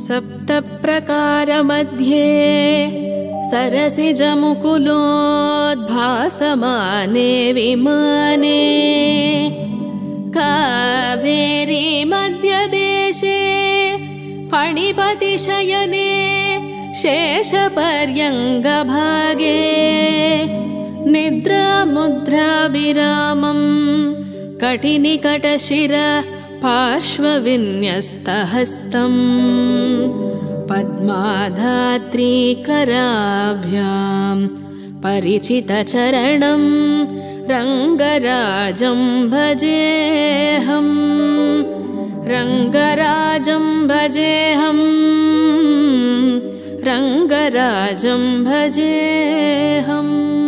सप्तप्रकारमध्ये सरसिजमुकुलोद्भासमाने विमाने कावेरी मध्यदेशे फणिपतिशयने शेषपर्यङ्गभागे निद्रामुद्राभिरामं कटिनिकटशिर पार्श्वविन्यस्तहस्तम् पद्माधात्रीकराभ्यां परिचितचरणं रङ्गराजं भजेऽहं रङ्गराजं भजेऽहं रङ्गराजं भजेऽहम्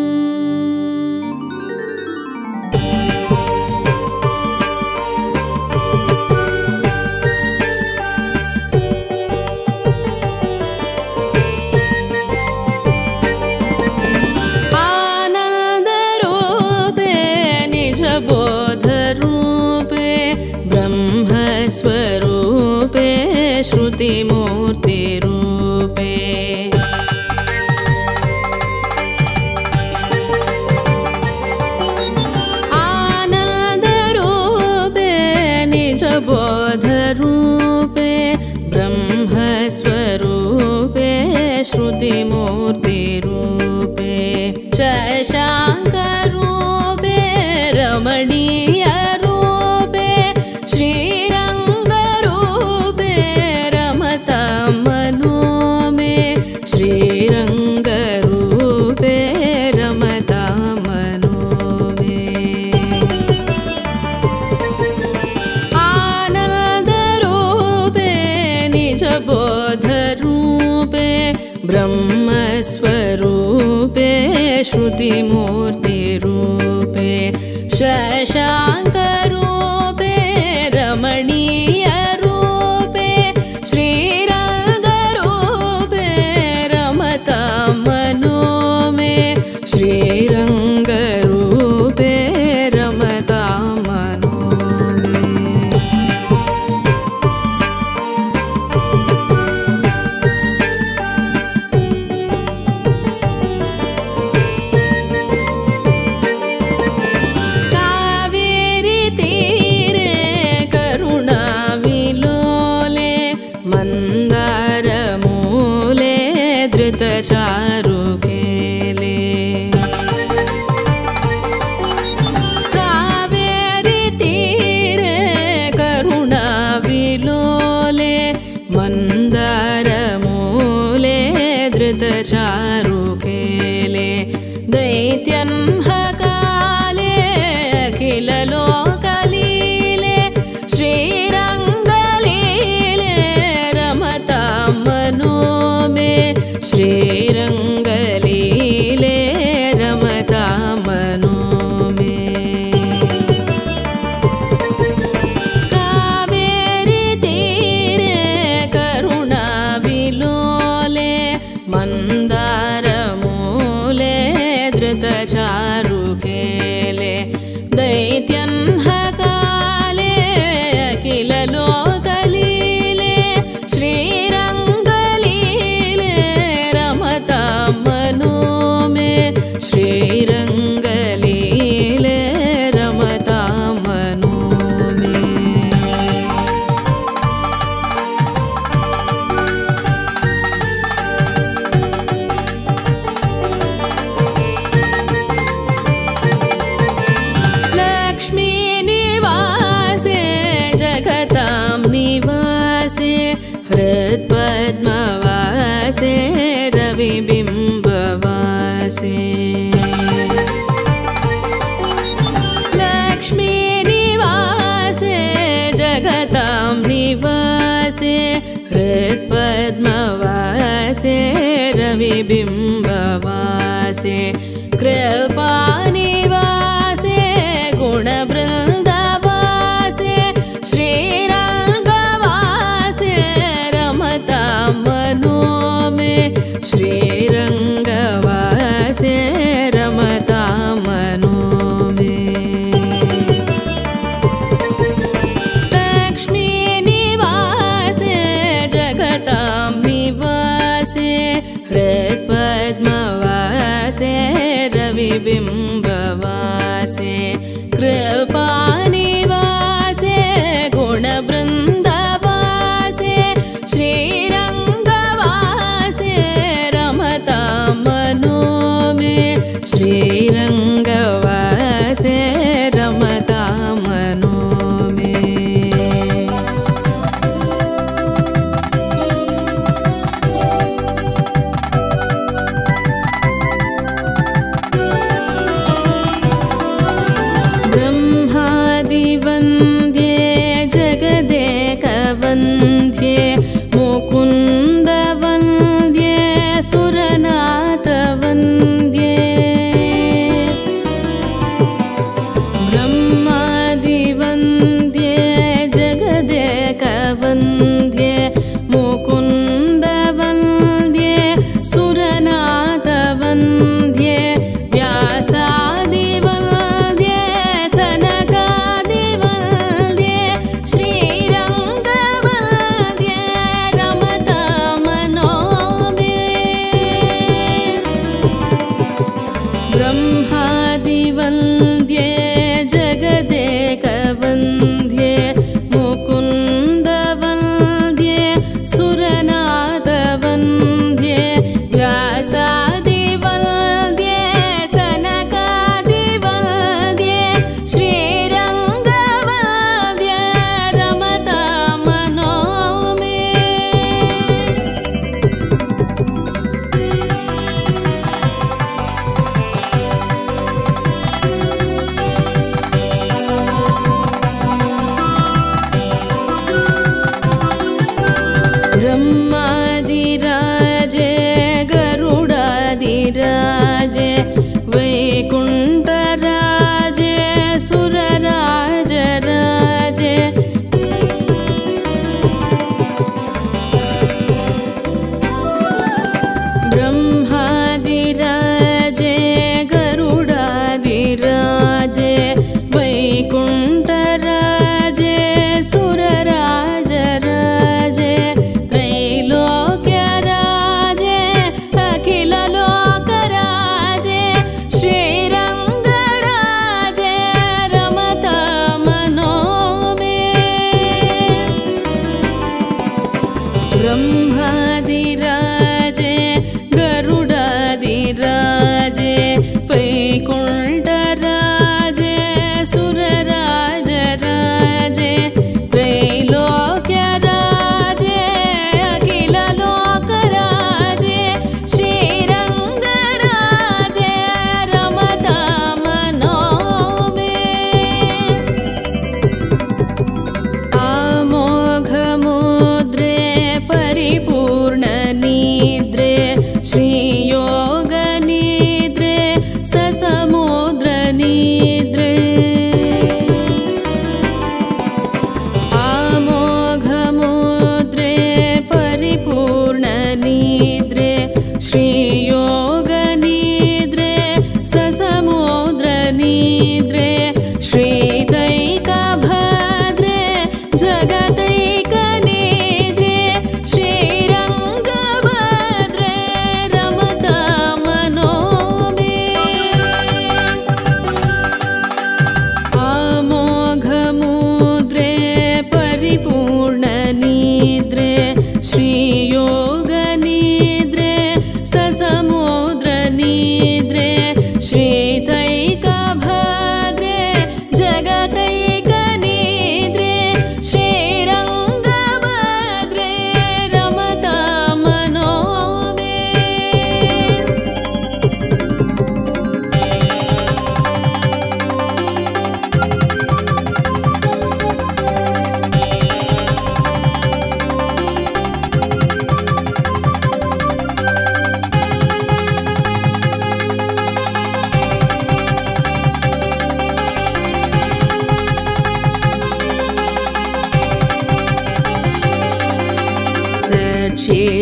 स्वरूपे श्रुतिमूर्तिरूपे आनन्दरूपे निजबोधरूपे ब्रह्मस्वरूपे श्रुतिमूर्तिरूपे शशाङ्करूपे रमणीय ब्रह्मस्वरूपे श्रुतिमूर्तिरूपे शशाङ्करूपे रमणीयरूपे श्रीरङ्गरूपे रमतां मनो मे श्रीरङ्गरूपे रमतां मनो चारुकेले कावेरी तीरे करुणाविलोले मन्दारमूले धृतचारुकेले दैत्यन्हकाले अखिललोकलीले श्रीरङ्गलीले रमतां मनो मे श्रीरङ्गलीले रमतां मनो मे कावेरी तीरे करुणाविलोले मन्दारमूले धृतचारुकेले दैत्यन्हकाले अखिललोकलीले श्रीरङ्गलीले रमतां मनो मे श्रीरङ्गलीले रमतां मनो मे लक्ष्मी निवासे जगतां निवासे हृत्पद्मवासे रविबिम्बवासे लक्ष्मी निवासे जगतां निवासे हृत्पद्मवासे रविबिम्बवासे कृपानिवासे गुणवृन्दवासे श्रीरङ्गवासे रमतां मनो मे श्रीरङ्गवासे रमतां मनो मे लक्ष्मी निवासे जगतां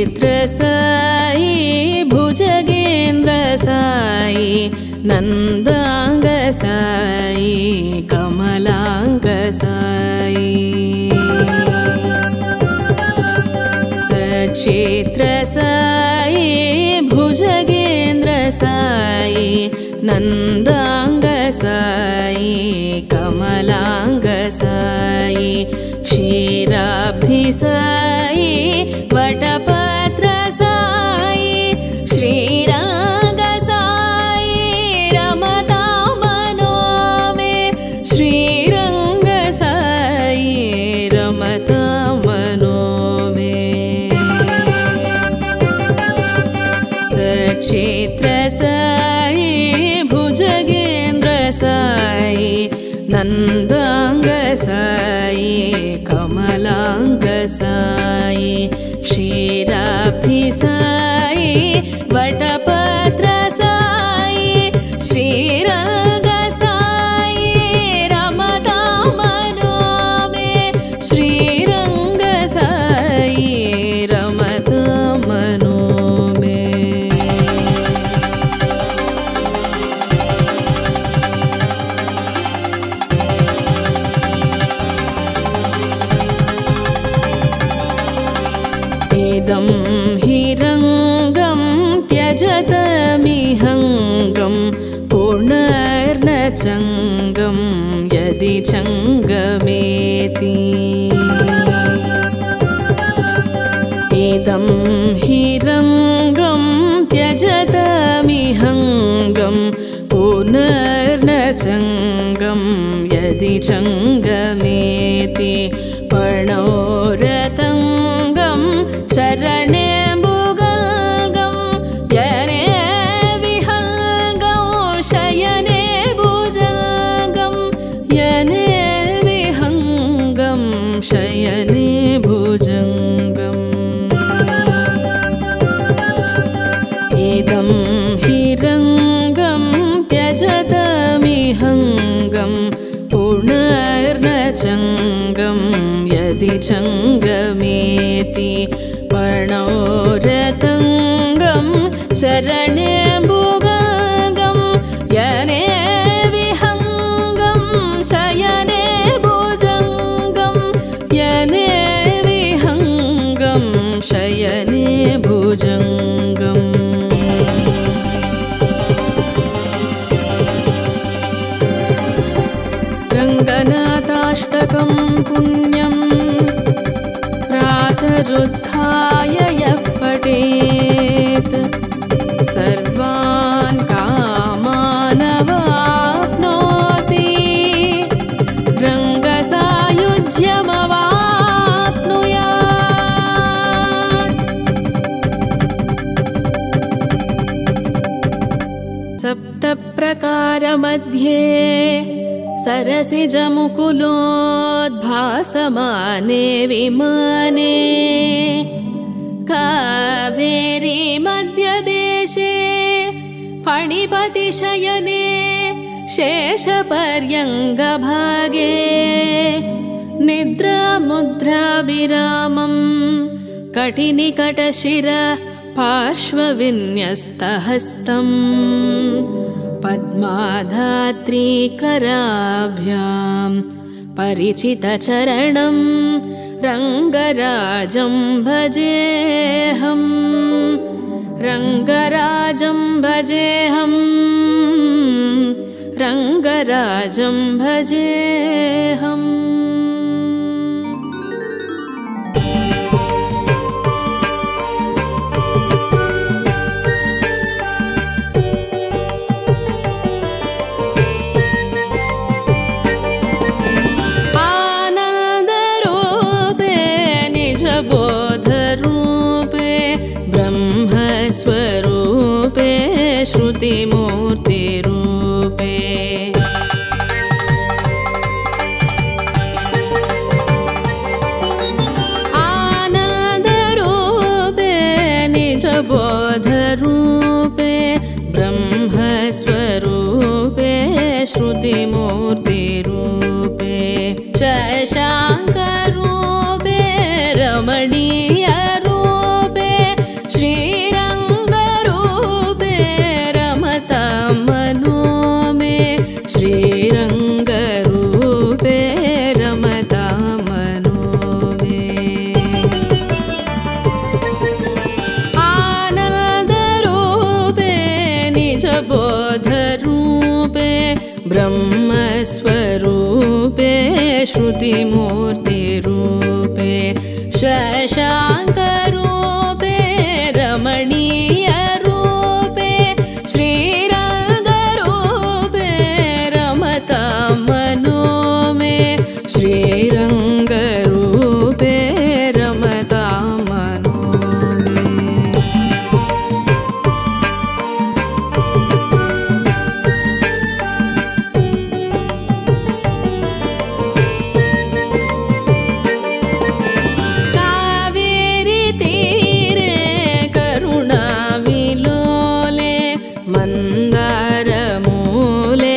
नेत्रसायि भुजगेन्द्रसायि नन्दाङ्गसायि कमलाङ्गसायि सचित्रसायि भुजगेन्द्रसायि नन्दाङ्गसायि कमलाङ्गसायि क्षीराब्धिसायि वटपत्रसायि श्रीरङ्गसायि रमतां मनो मे श्रीरङ्गसायि रमतां मनो मे सचित्रसायि भुजगेन्द्रसायि नन्दाङ्गसायि कमलाङ्गसायि क्षीराब्धिसायि वटपत्रसायि श्रीरङ्गसायि रमतां मनो मे श्रीरङ्गसायि रमतां मनो मे इदं हिरङ्गं त्यजतमिहङ्गं पुनर्न चङ्गं यदि चङ्गमेति इदं हिरङ्गं त्यजतमिहङ्गं पुनर्न चङ्गं यदि चङ्गमेति पर्णोरतङ्गं चरणे भुगल्गं यने विहङ्गं शयने भुजङ्गं यने विहङ्गं शयने भुजङ्गम् इदं हिरङ्गं त्यजतमिहङ्गं पुनर्न चङ्गं यदि चङ्गमेति पर्णोरतङ्गं चरणे भुगल्गं यने विहङ्गं शयने भुजङ्गं यने विहङ्गं शयने भुजङ्गम् रङ्गनाथाष्टकं पुण्यं प्रातरुत्थाय यः पठेत् सर्वान् कामानवाप्नोति रङ्गसायुज्यमवाप्नुयात् सप्तप्रकारमध्ये सरसिजमुकुलोद्भासमाने विमाने कावेरी मध्यदेशे फणिपतिशयने शेषपर्यङ्गभागे निद्रामुद्राभिरामं कटिनिकटशिर पार्श्वविन्यस्तहस्तम् पद्माधात्रीकराभ्यां परिचितचरणं रङ्गराजं भजेऽहं रङ्गराजं भजेऽहं रङ्गराजं भजेऽहम् बोधरूपे ब्रह्मस्वरूपे श्रुतिमूर्तिरूपे आनन्दरूपे निजबोधरूपे ब्रह्मस्वरूपे श्रुतिमूर्तिरूपे शशाङ्करूपे रमणीयरूपे श्रुतिमूर्तिरूपे शशाङ्करूपे रमणीयरूपे श्रीरङ्गरूपे रमतां मनो मे श्रीरङ्गरूपे रमतां मनो मे कावेरी तीरे करुणाविलोले मन्दारमूले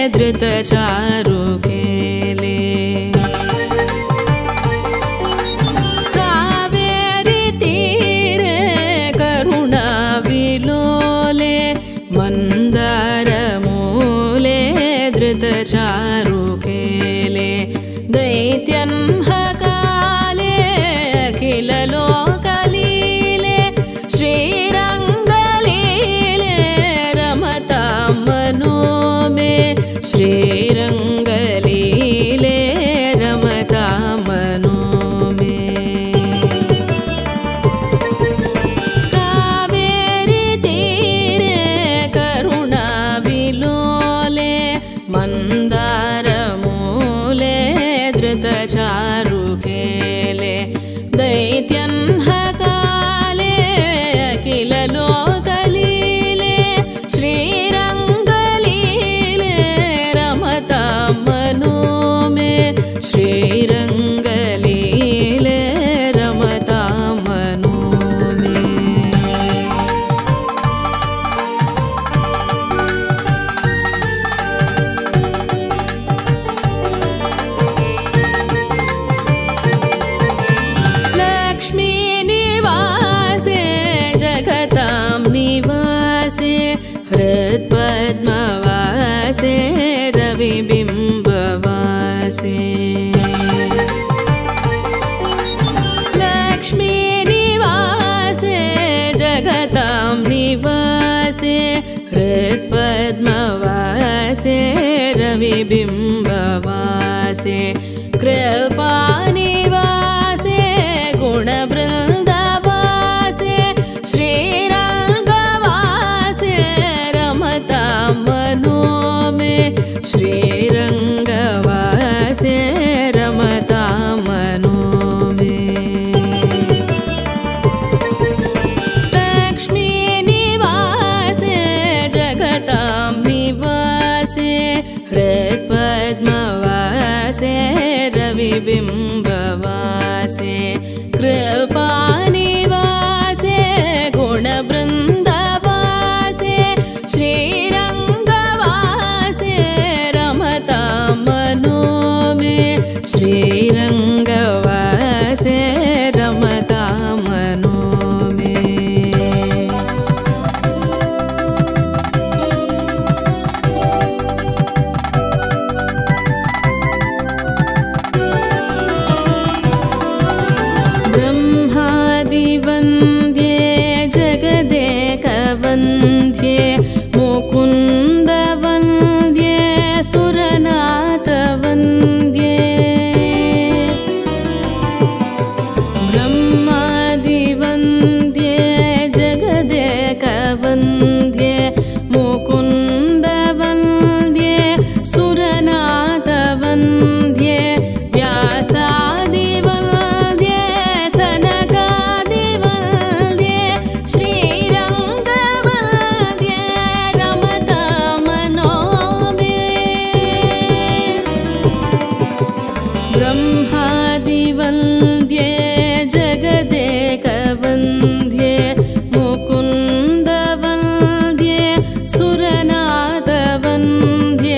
धृतचारुकेले कावेरी तीरे करुणाविलोले मन्दारमूले धृतचारुकेले दैत्यन्हकाले अखिललोकलीले श्रीरङ्गलीले रमतां मनो मे श्रीरङ्गलीले रमतां मनो मे कावेरी तीरे करुणाविलोले मन्दारमूले धृतचारुकेले दैत्यन्हकाले अखिललोकलीले श्रीरङ्गलीले रमतां मनो मे श्रीरङ्गलीले रमतां मनो मे लक्ष्मी निवासे जगतां निवासे हृत्पद्मवासे रविबिम्बवासे लक्ष्मी निवासे जगतां निवासे हृत्पद्मवासे रविबिम्बवासे कृपानिवासे गुणवृन्दवासे श्रीरङ्गवासे रमतां मनो मे श्रीरङ्गवासे रमतां मनो मे लक्ष्मी निवासे जगतां निवासे हृत्पद्मवासे रविबिम्बवासे कृपानिवासे गुणवृन्दवासे श्रीरङ्गवासे रमतां मनो मे श्रीरङ्गवासे रमतां मनो मे ब्रह्मादिवन्द्ये जगदेकवन्द्ये मुकुन्दवन्द्ये सुरनाथवन्द्ये ब्रह्मादिवन्द्ये जगदेकवन्द्ये मुकुन्दवन्द्ये सुरनाथवन्द्ये व्यासादिवन्द्ये सनकादिवन्द्ये श्रीरङ्गवन्द्ये रमतां मनो मे ब्रह्मादिवन्द्ये जगदेकवन्द्ये मुकुन्दवन्द्ये सुरनाथवन्द्ये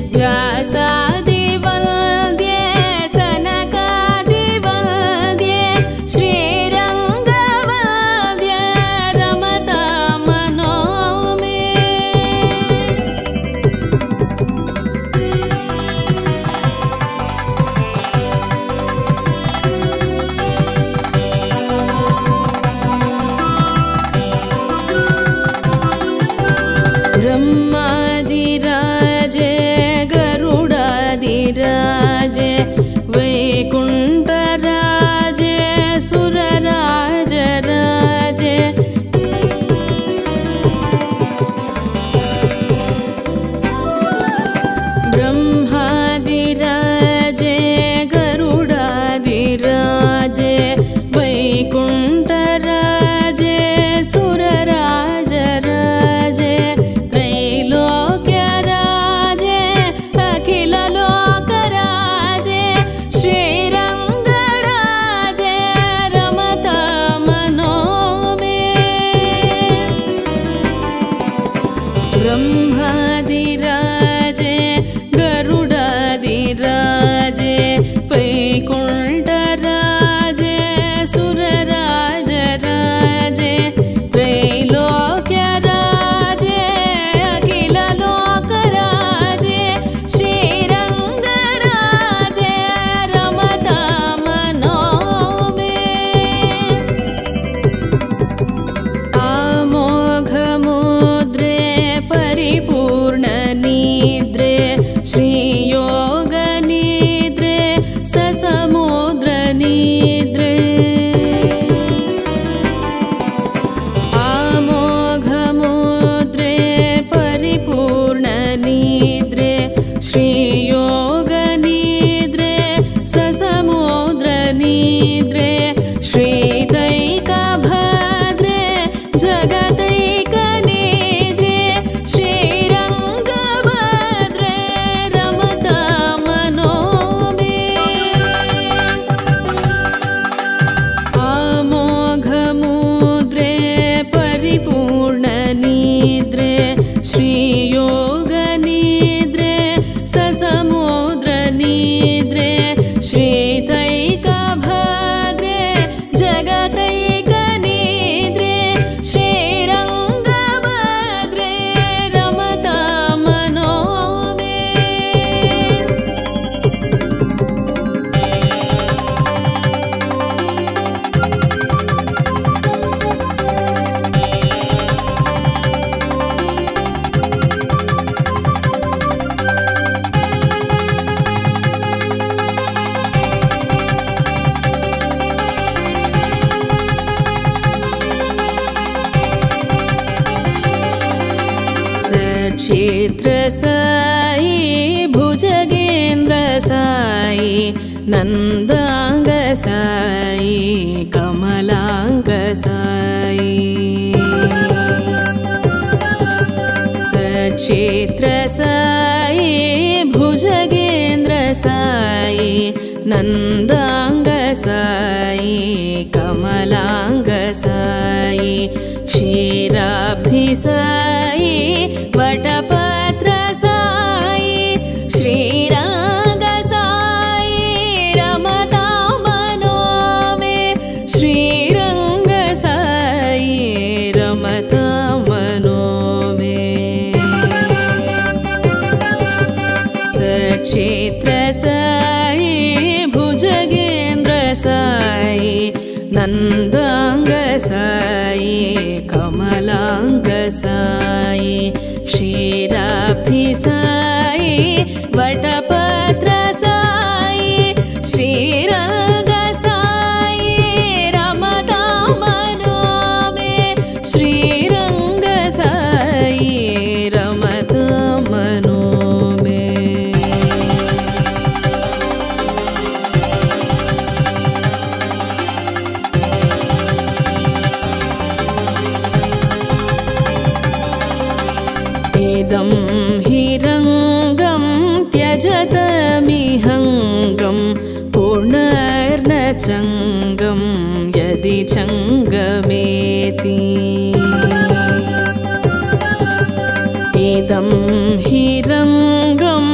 व्यासादिवन्द्ये सनकादिवन्द्ये श्रीरङ्गवन्द्ये रमतां मनो मे ब्रह्मादिराजे गरुडादिराजे वैकुण्ठराजे सुरराजराजे त्रैलोक्यराजे अखिललोकराजे श्रीरङ्गराजे रमतामनो मे आमोघमुद्रे परिपूर्णनिद्रे श्रीयोगनिद्रे ससमुद्रनिद्रे आमोघमुद्रे परिपूर्णनिद्रे श्रीयोगनिद्रे ससमुद्रनिद्रे श्रीदैकभद्रे जगदैकनिद्रे श्रीरङ्गभद्रे रमतामनो मे आमोघमुद्रे परिपूर्णनिद्रे श्रीयोगनिद्रे ससमुद्रनिद्रे श्रीदैकभद्रे जगदैकनिद्रे श्रीरङ्गभद्रे रमतामनो मे सचित्रसायि भुजगेन्द्रसायि नन्दाङ्गसायि कमलाङ्गसायि सचित्रसायि भुजगेन्द्रसायि नन्दाङ्गसायि कमलाङ्गसायि क्षीराब्धिसायि वटपत्रसायि श्रीरङ्गसायि रमतामनो मे श्रीरङ्गसायि रमतामनो मे सचित्रसायि भुजगेन्द्रसायि नन्दाङ्गसायि कमलाङ्गसायि क्षीराब्धिसायि वटपत्रसायि श्रीरङ्गसायि रमतामनो मे श्रीरङ्गसायि रमतामनो मे इदं हिरङ्गं त्यजतमिहङ्गं पुनर्नचङ्गं यदि चङ्गमेति इदं हिरङ्गं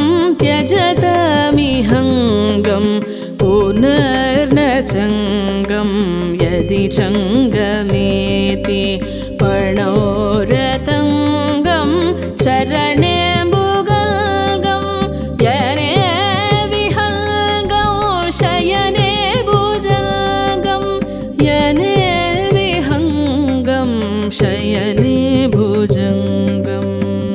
त्यजतमिहङ्गं पुनर्नचङ्गं यदि चङ्गमेति पर्णोरतङ्गं शरणेऽम्बुगल्गं यने विहङ्गं शयने भुजङ्गं यने विहङ्गं शयने भुजङ्गम्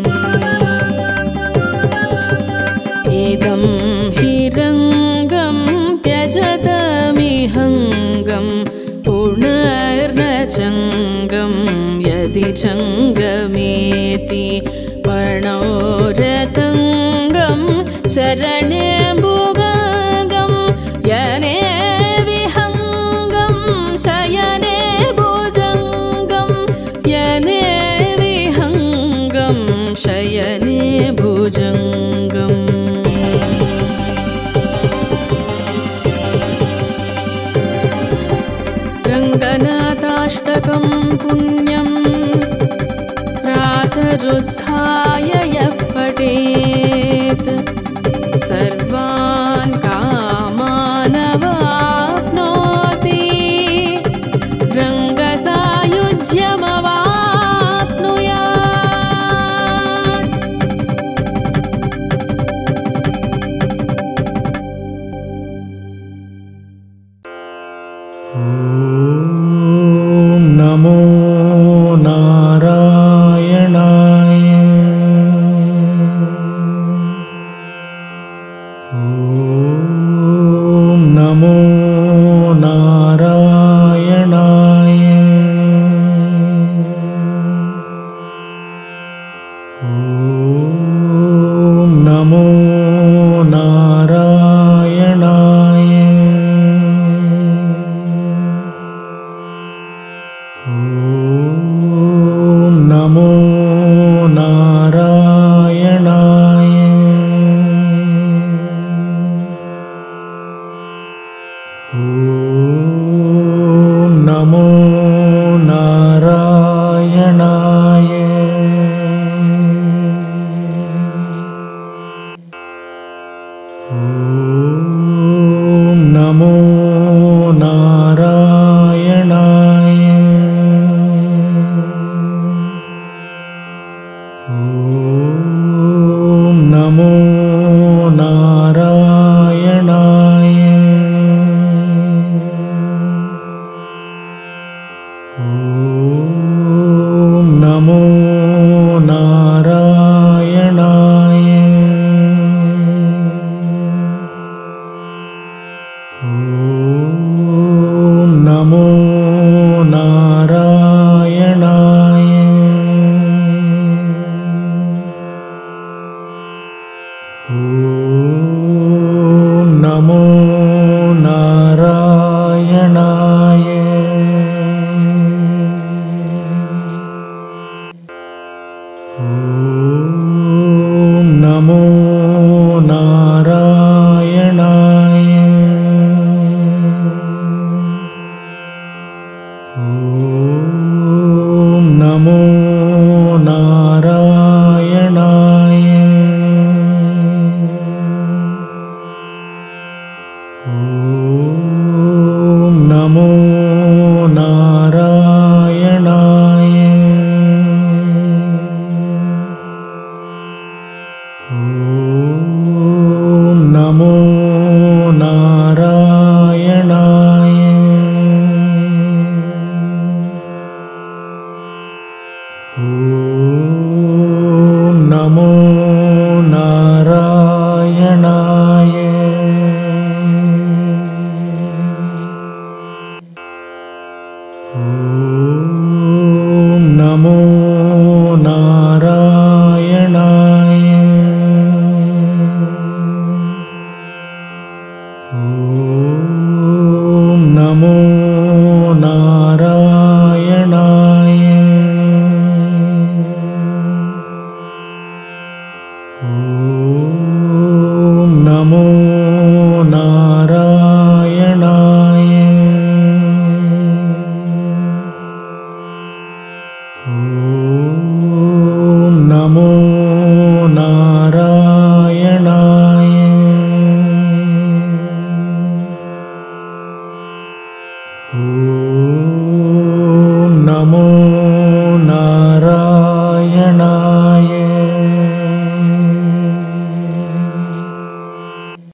इदं हिरङ्गं त्यजतमिहङ्गं पुनर्नचङ्गं यदि चङ्गमेति पर्णोरतङ्गं शरणेऽम्बुगल्गं यने विहङ्गं शयने भुजङ्गं यने विहङ्गं शयने भुजङ्गम् रङ्गनाथाष्टकं पुण्यं प्रातरुत्थाय यः पठेत् सर्वान् ॐ नमो नारायणाय। ॐ नमो नारायणाय। ॐ नमो नारायणाय। ॐ नमो नारायणाय। ॐ नमो नारायणाय। ॐ नमो नारायणाय। ॐ नमो नारायणाय। ॐ नमो नारायणाय। ॐ नमो नारायणाय। ॐ नमो नारायणाय। ॐ नमो नारायणाय। ॐ नमो नारायणाय। ॐ नमो नारायणाय। ॐ नमो नारायणाय। ॐ नमो नारायणाय। ॐ नमो